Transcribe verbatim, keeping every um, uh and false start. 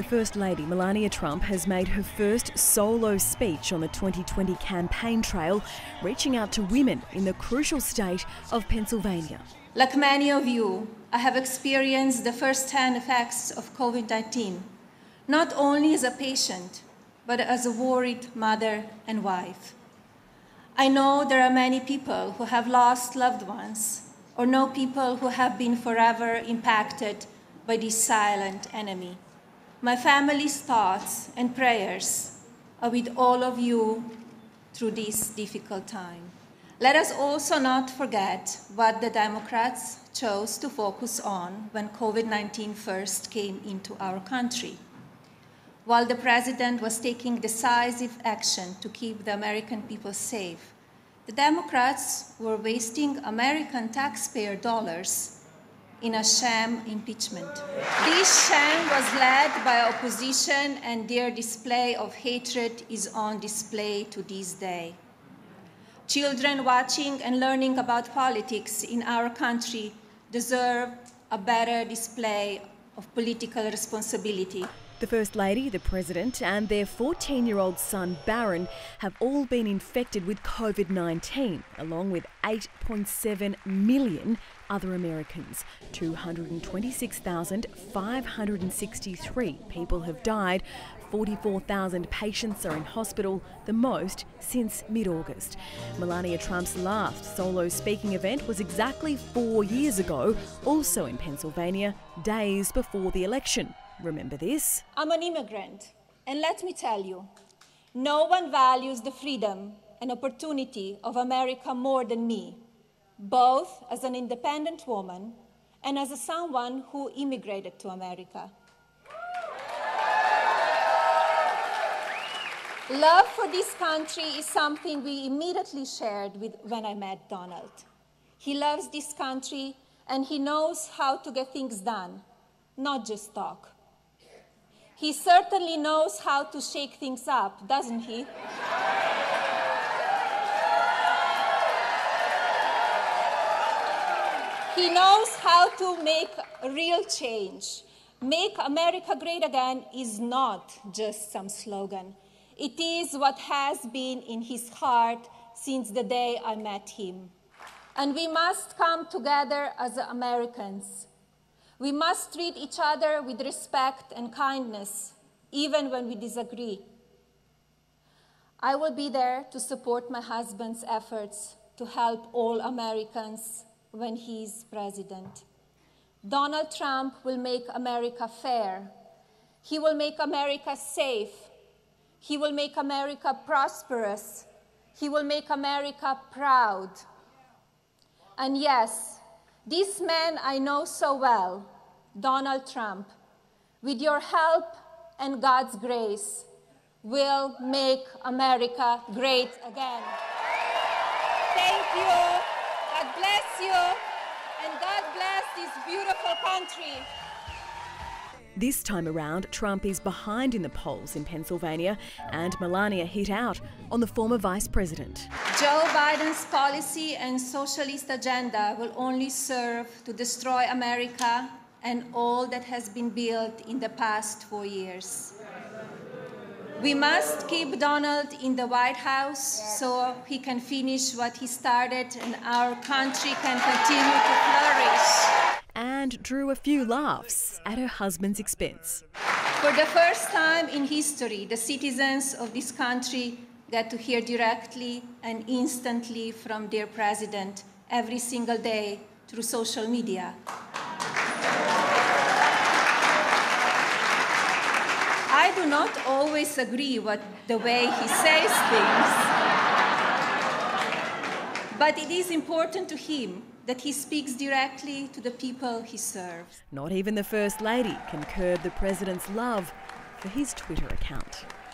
First Lady Melania Trump has made her first solo speech on the twenty twenty campaign trail, reaching out to women in the crucial state of Pennsylvania. Like many of you, I have experienced the first-hand effects of COVID nineteen, not only as a patient, but as a worried mother and wife. I know there are many people who have lost loved ones, or know people who have been forever impacted by this silent enemy. My family's thoughts and prayers are with all of you through this difficult time. Let us also not forget what the Democrats chose to focus on when COVID nineteen first came into our country. While the president was taking decisive action to keep the American people safe, the Democrats were wasting American taxpayer dollars in a sham impeachment. This sham was led by opposition, and their display of hatred is on display to this day. Children watching and learning about politics in our country deserve a better display of political responsibility. The First Lady, the President and their fourteen-year-old son Barron have all been infected with COVID nineteen, along with eight point seven million other Americans. two hundred twenty-six thousand five hundred sixty-three people have died. forty-four thousand patients are in hospital, the most since mid-August. Melania Trump's last solo speaking event was exactly four years ago, also in Pennsylvania, days before the election. Remember this? I'm an immigrant, and let me tell you, no one values the freedom and opportunity of America more than me, both as an independent woman and as a someone who immigrated to America. Love for this country is something we immediately shared with when I met Donald. He loves this country, and he knows how to get things done, not just talk. He certainly knows how to shake things up, doesn't he? He knows how to make a real change. Make America great again is not just some slogan. It is what has been in his heart since the day I met him. And we must come together as Americans. We must treat each other with respect and kindness, even when we disagree. I will be there to support my husband's efforts to help all Americans when he's president. Donald Trump will make America fair. He will make America safe. He will make America prosperous. He will make America proud. And yes, this man I know so well, Donald Trump, with your help and God's grace, will make America great again. Thank you. God bless you. And God bless this beautiful country. This time around, Trump is behind in the polls in Pennsylvania, and Melania hit out on the former vice president. Joe Biden's policy and socialist agenda will only serve to destroy America and all that has been built in the past four years. We must keep Donald in the White House so he can finish what he started and our country can continue to flourish. And drew a few laughs at her husband's expense. For the first time in history, the citizens of this country get to hear directly and instantly from their president every single day through social media. I do not always agree with the way he says things, but it is important to him that he speaks directly to the people he serves. Not even the First Lady can curb the president's love for his Twitter account.